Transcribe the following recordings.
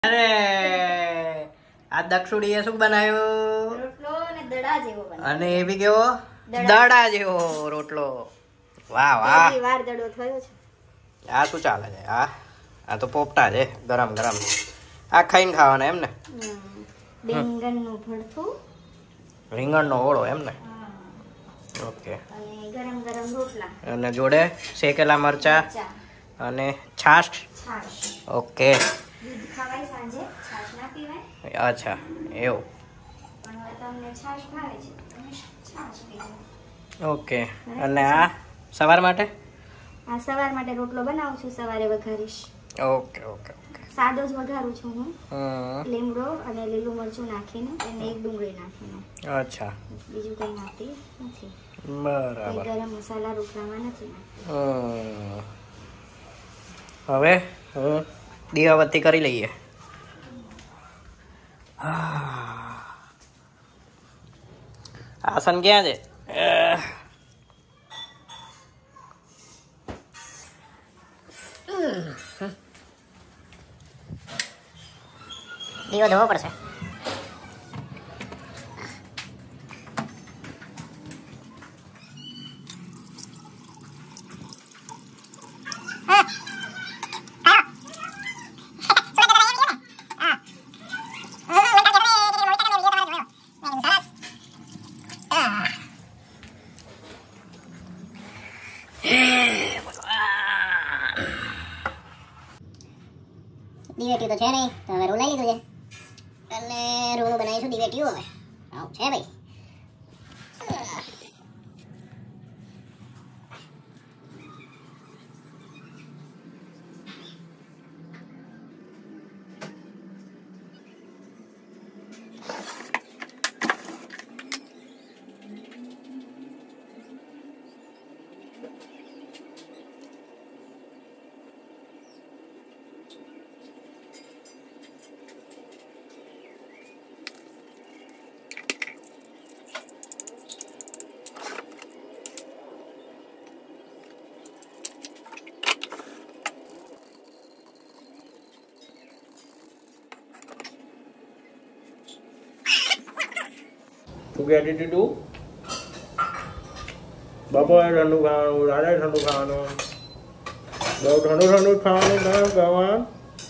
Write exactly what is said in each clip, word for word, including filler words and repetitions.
અરે આ દક્ષુડીએ શું બનાવ્યું? રોટલો અને દડા જેવો બનાવ્યો. અને એ બી કેવો? દડા જેવો રોટલો. વાહ વાહ. પહેલી વાર દડો થયો છે. આ શું ચાલે છે? આ આ તો પોપટા છે ગરમ ગરમ. આ ખાઈને ખાવાના એમ ને? રીંગણનું ભરથું, રીંગણનો ઓળો એમ ને? ઓકે. અને ગરમ ગરમ રોટલા અને જોડે શેકેલા મરચા અને છાશ. છાશ. ઓકે. દૂધ ખવાય સાંજે, છાશ ના પીવાય. અચ્છા એવું. પણ હવે તમને છાશ ભાવે છે, તમે છાશ પીવો. ઓકે. અને આ સવાર માટે? આ સવાર માટે રોટલો બનાવું છું, સવારે વઘારીશ. Okay okay okay. સાદો જ વઘારું છું હું. હમ. લીમડો અને લીલું મરચું નાખીને અને એક ડુંગળી નાખીને. અચ્છા. બીજું કંઈ નાખતી નથી. બરાબર. ગરમ મસાલા રોટલામાં નથી નાખતા. હમ. હવે હું દીવાબત્તી કરી લઈએ. આસન ક્યાં છે? દીવો ધોવો પડશે. દિવેટીયું તો છે નહીં, તો હવે રૂ લઈ લીધું છે અને રૂનું બનાવીશું દિવેટીયું. હવે આવું છે ભાઈ. શું કહેતી હતી તું? બપોરે ઠંડુ ખાવાનું, રાત્રે ઠંડુ ખાવાનું, બહુ ઠંડુ ઠંડુ ખાવાનું તમે ખાવાનું.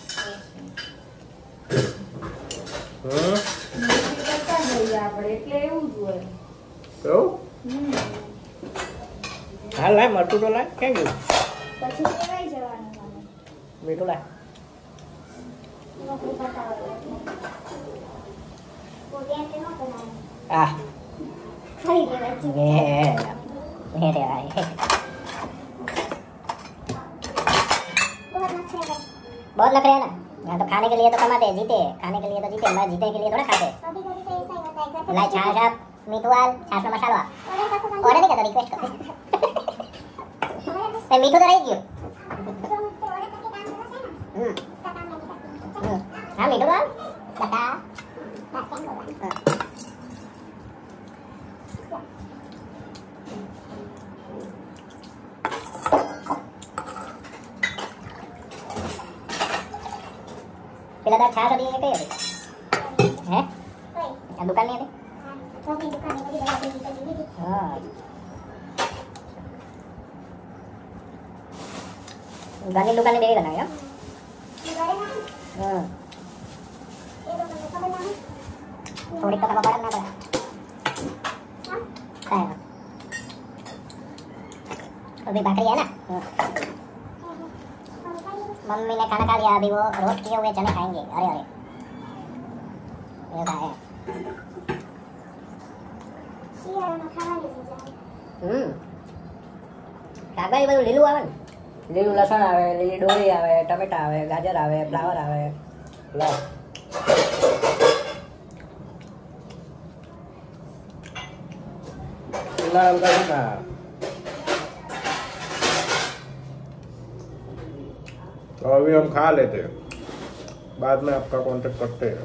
હમ. કેવું? હા લાય મરચું તો લાય. ક્યાં ગયું? પછી કેવાય જવાનું મને. મીઠું લાય. નોકરી બતાવો. પોતે કે નો બનાવે. આ ખાઈ લેવાય છે. ये ये रे भाई बहुत अच्छा है. बहुत नखरे है ना. यहाँ तो खाने के लिए तो कमाते हैं, जीते खाने के लिए तो जीते, मैं जीतने के लिए थोड़ा खाते. कभी कभी तो ऐसा ही होता है. घर पे लाई छाछ आप मीठू आल छाछ में मसाला ऑर्डर नहीं करता, रिक्वेस्ट करते. मैं मीठू तो रही क्यों? हम्म हम्म हाँ मीठू आल बता પેલા તાર છાશ હતી એ કઈ હતી? હે આ દુકાનની હતી? अपनी दुकान में बड़ी बड़ी चली गई. હા ગાંધી દુકાને બેવી બનાવી હો. ये बड़े ना હમ ये लोग को खबर ना. થોડીક તો ખબર પડે ને ના પડે. हां કાંઈ ना अभी भाकरी है ना. मम्मी ने खाना खा लिया, अभी वो रोस्ट किए हुए चने खाएंगे. अरे अरे ऐसा है. શિયાળામાં ખાવાની મજા આવે. હમ શાકભાજી બધું લીલું આવે ને. લીલું લસણ આવે, લીલી ડોળી આવે, ટમેટા આવે, ગાજર આવે, ફ્લાવર આવે. લો नरम करना. तो अभी हम खा लेते हैं, बाद में आपका कांटेक्ट करते हैं.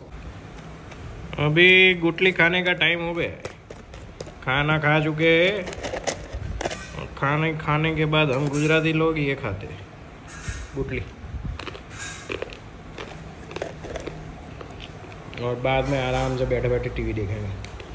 अभी गुटली खाने का टाइम हो गया है. खाना खा चुके हैं. खाने खाने के बाद हम गुजराती लोग ये खाते हैं गुटली. और बाद में आराम से बैठे बैठे टीवी देखेंगे।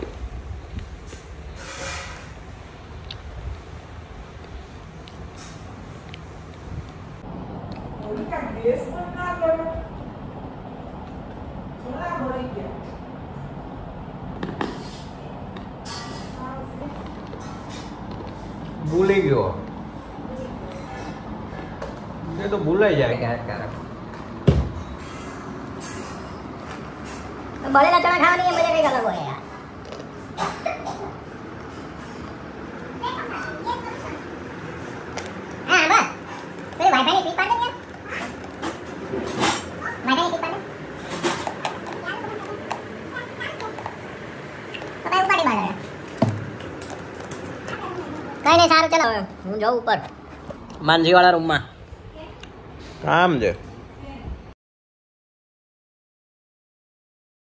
भूल ही गयो ये तो भूल ही जाए क्या क्या बड़े चना खावा नहीं है मजा नहीं अलग हो यार। हाँ बस फिर वाईफाई स्पीड पार देंगे वाईफाई स्पीड पार दे तो मैं ऊपर ही मार रहा कहीं नहीं सारू चलो हूँ जाऊँ ऊपर मानजी वाला रूम में काम છે।